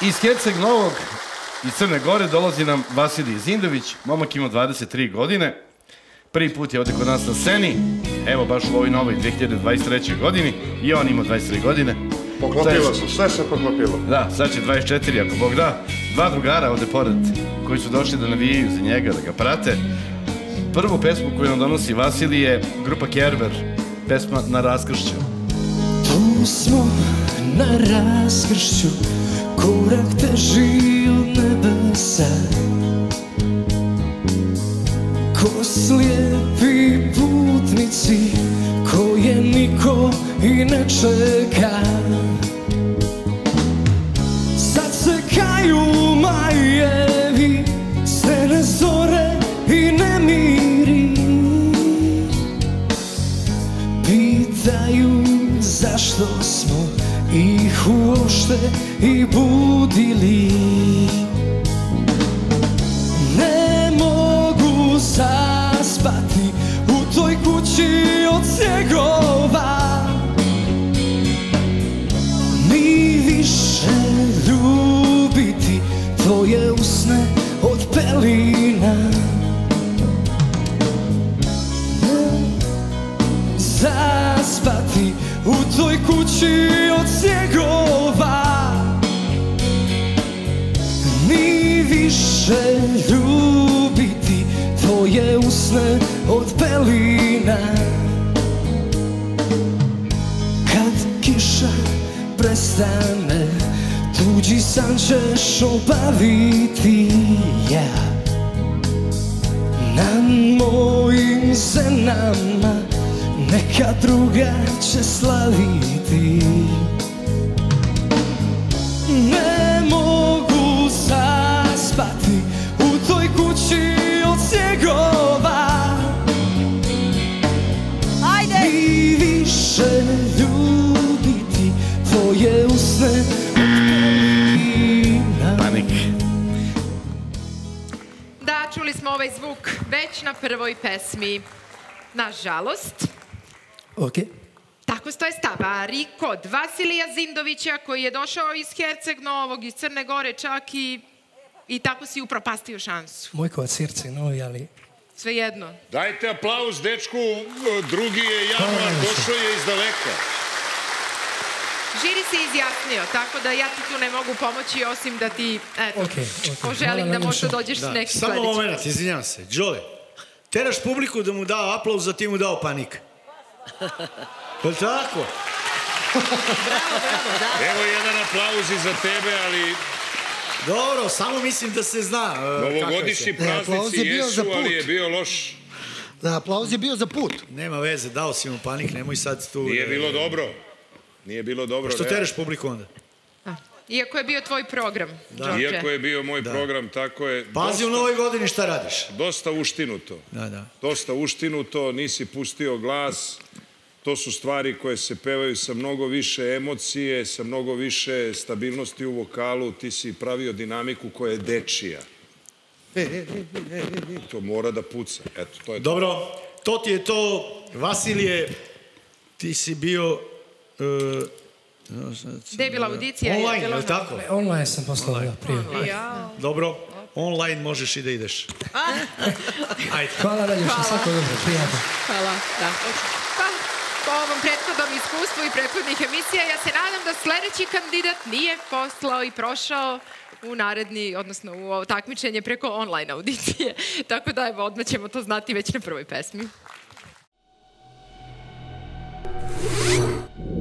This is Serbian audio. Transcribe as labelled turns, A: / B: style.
A: Iz Herceg Novog, iz Crne Gore, dolazi nam Vasilije Zindović. Momak ima 23 godine. Prvi put je ovde kod nas na sceni. Evo, baš u ovoj novoj 2023. godini. I on ima 23 godine.
B: Poklopilo se, sve se poklopilo.
A: Da, sad će 24, ako Bog da. Dva drugara ovde pored, koji su došli da navijaju za njega, da ga prate. Prvu pesmu koju nam donosi Vasilije je grupa Kerber, pesma Na raskršću.
C: Tu smo na raskršću, korak teži od nebesa. Ko slijepi putnici, koje niko i ne čeka. Sad se kaju majevi, stene zore i nemiri. Pitaju zašto smo ih uopšte i budili. Ne mogu zaspati u toj kući od snjegova, ni više ljubiti tvoje usne od pelina. Zaspati u toj kući od snjegova, ni više ljubiti tvoje usne od pelina. Kad kiša prestane, tuđi san ćeš obaviti. Ja na mojim zenama neka druga će slaviti. Ne mogu zaspati u toj kući od snjegova, ni više ljubiti tvoje usne od pelina.
A: Panik.
D: Da, čuli smo ovaj zvuk već na prvoj pesmi. Nažalost, tako stoje stvari kod Vasilija Zindovića, koji je došao iz Herceg Novog, iz Crne Gore čak, i tako si upropastio šansu.
C: Moj kod Herceg Novi, ali...
D: Svejedno.
B: Dajte aplauz dečku, drugi je Januar, došao je iz daleka.
D: Žiri se izjasnio, tako da ja ti tu ne mogu pomoći, osim da ti, eto, poželim da možda dođeš s nekim sledećim.
E: Samo moment, izvinjam se. Đole, teraš publiku da mu dao aplauz, a ti mu dao panik. Je li tako?
B: Evo jedan aplauz i za tebe, ali...
E: Dobro, samo mislim da se zna.
B: Novogodišnji praznici jesu, ali je bio loš.
F: Da, aplauz je bio za put.
E: Nema veze, dao si mu panik, nemoj sad tu...
B: Nije bilo dobro. Nije bilo dobro.
E: Što teraš publiku onda?
D: Iako je bio tvoj program, Đorđe.
B: Iako je bio moj program, tako je...
E: Pazi u novoj godini šta radiš.
B: Dosta uštinuto. Dosta uštinuto, nisi pustio glas. To su stvari koje se pevaju sa mnogo više emocije, sa mnogo više stabilnosti u vokalu. Ti si pravio dinamiku koja je dečija. To mora da puca. Eto, to je to.
E: Dobro, to ti je to. Vasilije, ti si bio...
D: Gde je bila audicija?
E: Online, je li tako?
C: Online sam poslao prije.
E: Dobro, online možeš i da ideš. Ajde.
C: Hvala Daljuša, svako dobro, prijatno.
D: Hvala, da. Pa, po ovom prethodnom iskustvu i prethodnih emisija, ja se nadam da sledeći kandidat nije poslao i prošao u naredni, odnosno u ovo takmičenje preko online audicije. Tako da, evo, odmah ćemo to znati već na prvoj pesmi.